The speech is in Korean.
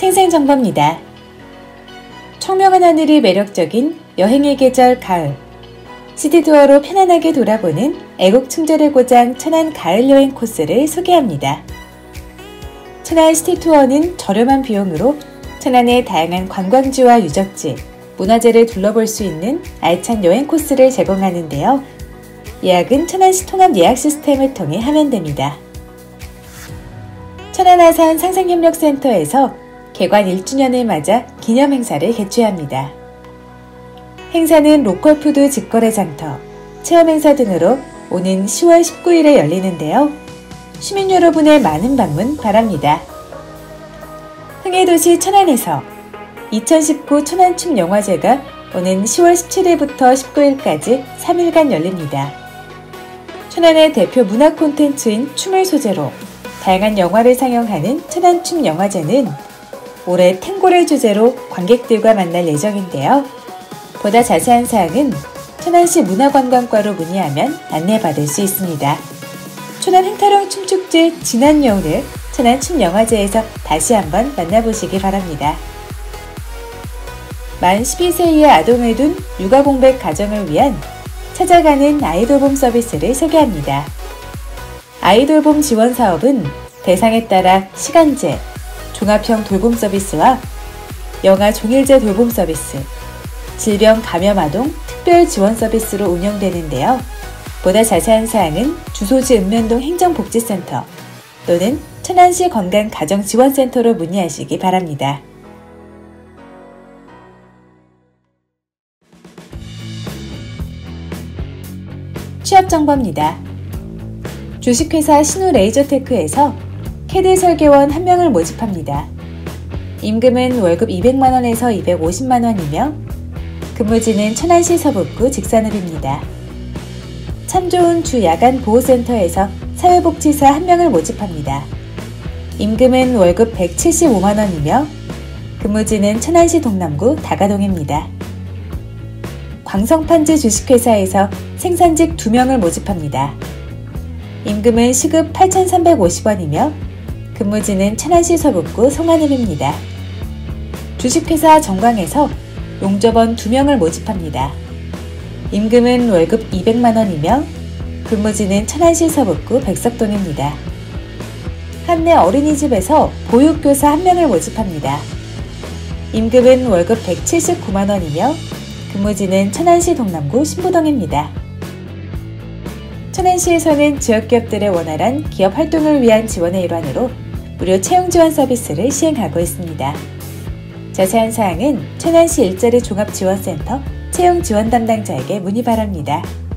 생생정보입니다. 청명한 하늘이 매력적인 여행의 계절 가을. 시티투어로 편안하게 돌아보는 애국충절의 고장 천안 가을 여행 코스를 소개합니다. 천안 시티투어는 저렴한 비용으로 천안의 다양한 관광지와 유적지, 문화재를 둘러볼 수 있는 알찬 여행 코스를 제공하는데요. 예약은 천안시 통합 예약 시스템을 통해 하면 됩니다. 천안아산 상생협력센터에서 개관 1주년을 맞아 기념행사를 개최합니다. 행사는 로컬푸드 직거래 장터, 체험행사 등으로 오는 10월 19일에 열리는데요. 시민 여러분의 많은 방문 바랍니다. 흥해도시 천안에서 2019 천안춤영화제가 오는 10월 17일부터 19일까지 3일간 열립니다. 천안의 대표 문화 콘텐츠인 춤을 소재로 다양한 영화를 상영하는 천안춤영화제는 올해 탱고를 주제로 관객들과 만날 예정인데요. 보다 자세한 사항은 천안시 문화관광과로 문의하면 안내받을 수 있습니다. 천안 행타령 춤축제 지난 여운을 천안춤영화제에서 다시 한번 만나보시기 바랍니다. 만 12세 이하 아동을 둔 육아공백 가정을 위한 찾아가는 아이돌봄 서비스를 소개합니다. 아이돌봄 지원 사업은 대상에 따라 시간제, 종합형 돌봄 서비스와 영아 종일제 돌봄 서비스, 질병 감염 아동 특별 지원 서비스로 운영되는데요. 보다 자세한 사항은 주소지 읍면동 행정복지센터 또는 천안시 건강가정지원센터로 문의하시기 바랍니다. 취업정보입니다. 주식회사 신우레이저테크에서 캐드 설계원 1명을 모집합니다. 임금은 월급 200만원에서 250만원이며 근무지는 천안시 서북구 직산읍입니다. 참 좋은 주 야간 보호센터에서 사회복지사 1명을 모집합니다. 임금은 월급 175만원이며 근무지는 천안시 동남구 다가동입니다. 광성판지 주식회사에서 생산직 2명을 모집합니다. 임금은 시급 8,350원이며 근무지는 천안시 서북구 송안읍입니다. 주식회사 정광에서 용접원 2명을 모집합니다. 임금은 월급 200만원이며 근무지는 천안시 서북구 백석동입니다. 한내 어린이집에서 보육교사 1명을 모집합니다. 임금은 월급 179만원이며 근무지는 천안시 동남구 신부동입니다. 천안시에서는 지역기업들의 원활한 기업 활동을 위한 지원의 일환으로 무료 채용 지원 서비스를 시행하고 있습니다. 자세한 사항은 천안시 일자리 종합지원센터 채용 지원 담당자에게 문의 바랍니다.